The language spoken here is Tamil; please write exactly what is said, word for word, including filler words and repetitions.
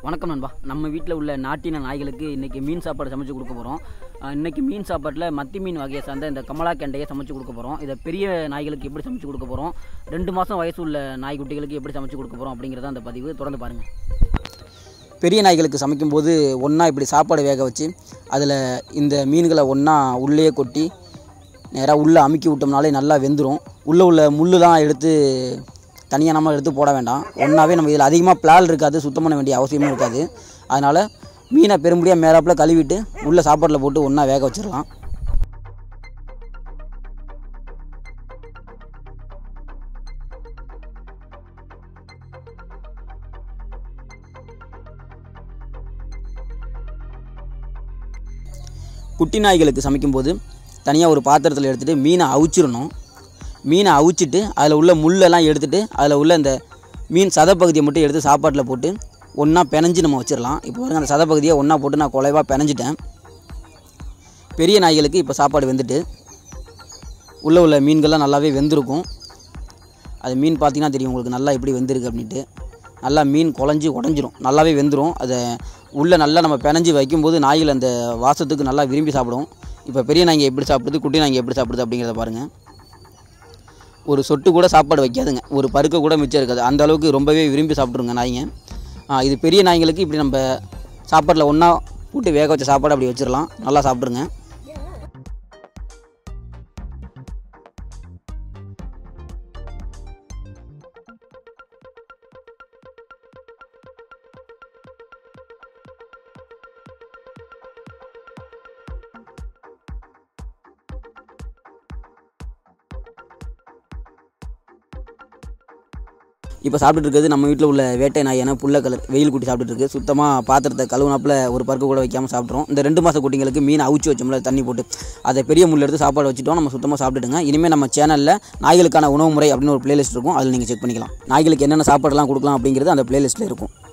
வணக்கம் நண்பா. நம்ம வீட்டில் உள்ள நாட்டின நாய்களுக்கு இன்றைக்கி மீன் சாப்பாடு சமைச்சு கொடுக்க போகிறோம். இன்றைக்கி மீன் சாப்பாட்டில் மத்தி மீன் வகையை சார்ந்த இந்த கமலா கெண்டையை சமைச்சு கொடுக்க போகிறோம். இதை பெரிய நாய்களுக்கு எப்படி சமைச்சு கொடுக்க போகிறோம், ரெண்டு மாதம் வயசு உள்ள நாய்க்குட்டிகளுக்கு எப்படி சமைச்சு கொடுக்க போகிறோம் அப்படிங்கிறத அந்த பதிவு தொடர்ந்து பாருங்கள். பெரிய நாய்களுக்கு சமைக்கும்போது ஒன்றா இப்படி சாப்பாடு வேக வச்சு அதில் இந்த மீன்களை ஒன்றா உள்ளே கொட்டி நேராக உள்ளே அமுக்கி விட்டோம்னாலே நல்லா வெந்துடும். உள்ளே உள்ள முள்ளுலாம் எடுத்து தனியாக நம்ம எடுத்து போட வேண்டாம். ஒன்றாவே நம்ம இதில் அதிகமாக பிளால் இருக்காது, சுத்தம் பண்ண வேண்டிய அவசியமும் இருக்காது. அதனால் மீனை பெரும்படியாக மேலாப்பில் கழுவிட்டு உள்ளே சாப்பாட்டில் போட்டு ஒன்றா வேக வச்சிடலாம். குட்டி நாய்களுக்கு சமைக்கும்போது தனியாக ஒரு பாத்திரத்தில் எடுத்துகிட்டு மீனை அவிச்சிடணும். மீனை அவிச்சிட்டு அதில் உள்ள முள்ளெல்லாம் எடுத்துகிட்டு அதில் உள்ள இந்த மீன் சதப்பகுதியை மட்டும் எடுத்து சாப்பாட்டில் போட்டு ஒன்றா பிணைஞ்சு நம்ம வச்சிடலாம். இப்போ பாருங்கள், அந்த சதப்பகுதியை ஒன்றா போட்டு நான் குலைவாக பிணைஞ்சிட்டேன். பெரிய நாய்களுக்கு இப்போ சாப்பாடு வெந்துட்டு உள்ளே உள்ள மீன்கள்லாம் நல்லாவே வெந்திருக்கும். அது மீன் பார்த்திங்கன்னா தெரியும் உங்களுக்கு நல்லா எப்படி வெந்திருக்கு அப்படின்ட்டு. நல்லா மீன் குழஞ்சி உடஞ்சிரும், நல்லாவே வெந்துடும். அதை உள்ளே நல்லா நம்ம பிணைஞ்சி வைக்கும்போது நாய்கள் அந்த வாசத்துக்கு நல்லா விரும்பி சாப்பிடும். இப்போ பெரிய நாய்ங்க எப்படி சாப்பிடுது, குட்டி நாய்ங்க எப்படி சாப்பிடுது அப்படிங்கிறத பாருங்கள். ஒரு சொட்டு கூட சாப்பாடு வைக்காதுங்க, ஒரு பருக்க கூட மிச்சம் இருக்காது. அந்த அளவுக்கு ரொம்பவே விரும்பி சாப்பிட்ருங்க நாய்ங்க. இது பெரிய நாய்களுக்கு இப்படி நம்ம சாப்பாட்டில் ஒன்றா போட்டு வேக வச்ச சாப்பாடு அப்படி வச்சிடலாம், நல்லா சாப்பிட்ருங்க. இப்போ சாப்பிட்டுட்டு இருக்கிறது நம்ம வீட்டில் உள்ள வேட்டை நாயான புள்ள கலர் வெயில் குட்டி சாப்பிட்டுட்டு இருக்குது. சுத்தமாக பாத்திரத்தை கழுவுனாப்பில் ஒரு பருக்க கூட வைக்காமல் சாப்பிட்றோம். இந்த ரெண்டு மாத குட்டிங்களுக்கு மீன் அவிச்சு வச்சோம்ல தண்ணி போட்டு அதை பெரிய முள் எடுத்து சாப்பாடு வச்சுட்டோம். நம்ம சுத்தமாக சாப்பிட்டுடுங்க. இனிமேல் நம்ம சேனலில் நாய்களுக்கான உணவு முறை அப்படின்னு ஒரு பிளேலிஸ்ட் இருக்கும், அதில் நீங்கள் செக் பண்ணிக்கலாம். நாய்களுக்கு என்னென்ன சாப்பாடுலாம் கொடுக்கலாம் அப்படிங்கிறது அந்த பிளேலிஸ்ட்டில் இருக்கும்.